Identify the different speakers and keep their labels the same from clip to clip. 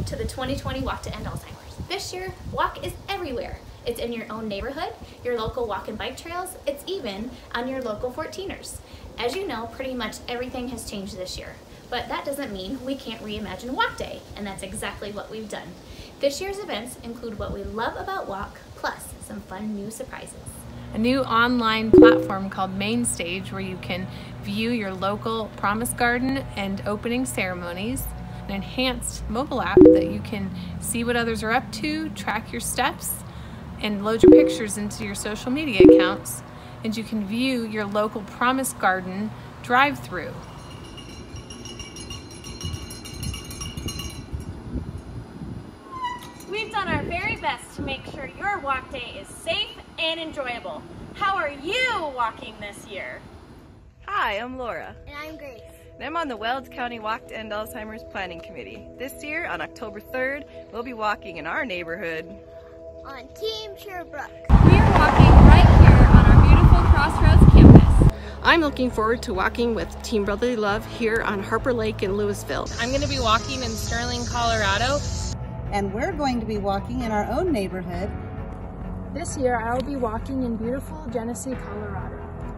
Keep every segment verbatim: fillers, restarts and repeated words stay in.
Speaker 1: to the twenty twenty Walk to End Alzheimer's. This year, walk is everywhere. It's in your own neighborhood, your local walk and bike trails, it's even on your local fourteeners. As you know, pretty much everything has changed this year, but that doesn't mean we can't reimagine Walk Day, and that's exactly what we've done. This year's events include what we love about walk, plus some fun new surprises.
Speaker 2: A new online platform called Main Stage where you can view your local Promise Garden and opening ceremonies. An enhanced mobile app that you can see what others are up to, track your steps, and load your pictures into your social media accounts. And you can view your local Promise Garden drive-through.
Speaker 3: We've done our very best to make sure your walk day is safe and enjoyable. How are you walking this year?
Speaker 4: Hi, I'm Laura.
Speaker 5: And I'm Grace.
Speaker 4: And I'm on the Wells County Walk to End Alzheimer's Planning Committee. This year, on October third, we'll be walking in our neighborhood.
Speaker 5: On Team Sherbrooke.
Speaker 2: We're walking right here on our beautiful Crossroads campus.
Speaker 6: I'm looking forward to walking with Team Brotherly Love here on Harper Lake in Louisville.
Speaker 2: I'm going to be walking in Sterling, Colorado.
Speaker 7: And we're going to be walking in our own neighborhood.
Speaker 8: This year I will be walking in beautiful Genesee, Colorado.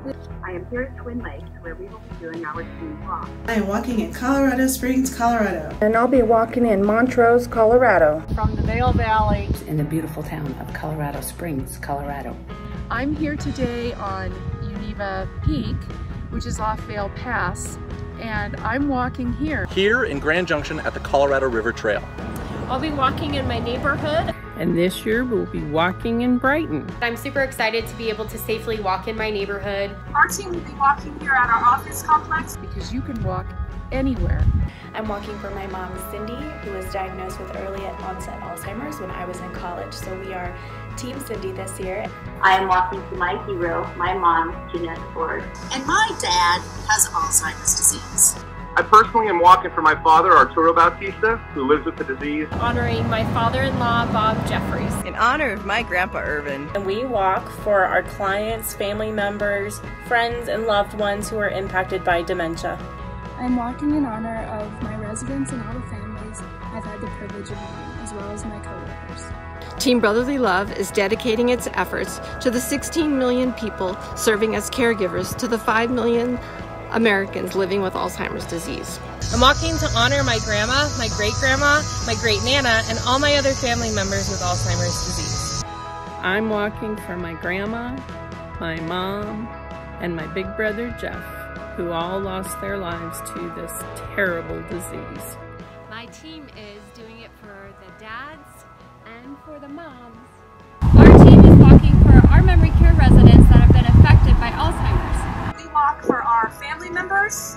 Speaker 9: I am here at Twin Lakes where we will be doing our team walk.
Speaker 10: I am walking in Colorado Springs, Colorado.
Speaker 11: And I'll be walking in Montrose, Colorado.
Speaker 8: From the Vail Valley.
Speaker 12: In the beautiful town of Colorado Springs, Colorado.
Speaker 8: I'm here today on Univa Peak, which is off Vail Pass, and I'm walking here.
Speaker 13: Here in Grand Junction at the Colorado River Trail.
Speaker 3: I'll be walking in my neighborhood.
Speaker 14: And this year we'll be walking in Brighton.
Speaker 15: I'm super excited to be able to safely walk in my neighborhood.
Speaker 16: Our team will be walking here at our office complex.
Speaker 8: Because you can walk anywhere.
Speaker 17: I'm walking for my mom, Cindy, who was diagnosed with early onset Alzheimer's when I was in college. So we are Team Cindy this year.
Speaker 9: I am walking to my hero, my mom, Jeanette Ford.
Speaker 18: And my dad has Alzheimer's disease.
Speaker 19: I personally am walking for my father, Arturo Bautista, who lives with the disease.
Speaker 3: Honoring my father-in-law, Bob Jeffries.
Speaker 4: In honor of my grandpa, Irvin.
Speaker 20: And we walk for our clients, family members, friends, and loved ones who are impacted by dementia.
Speaker 8: I'm walking in honor of my residents and all the families I've had the privilege of meeting, as well as my coworkers.
Speaker 6: Team Brotherly Love is dedicating its efforts to the sixteen million people serving as caregivers to the five million Americans living with Alzheimer's disease.
Speaker 2: I'm walking to honor my grandma, my great-grandma, my great-nana, and all my other family members with Alzheimer's disease.
Speaker 14: I'm walking for my grandma, my mom, and my big brother Jeff, who all lost their lives to this terrible disease.
Speaker 2: My team is doing it for the dads and for the moms. Our team is walking for our memory care residents that have been affected by Alzheimer's.
Speaker 16: We walk for our family members.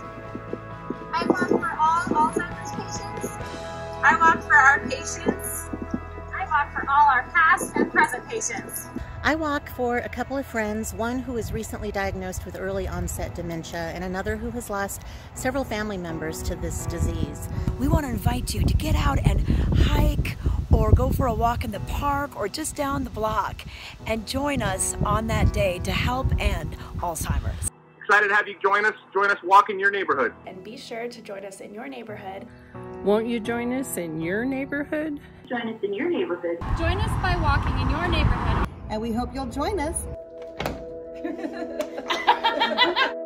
Speaker 5: I walk for all Alzheimer's patients.
Speaker 16: I walk for our patients. I walk for all our past and present patients.
Speaker 1: I walk for a couple of friends, one who is recently diagnosed with early onset dementia and another who has lost several family members to this disease.
Speaker 6: We want to invite you to get out and hike or go for a walk in the park or just down the block and join us on that day to help end Alzheimer's.
Speaker 19: Excited to have you join us. Join us walk in your neighborhood.
Speaker 17: And be sure to join us in your neighborhood.
Speaker 14: Won't you join us in your neighborhood?
Speaker 9: Join us in your neighborhood.
Speaker 2: Join us by walking in your neighborhood.
Speaker 7: And we hope you'll join us.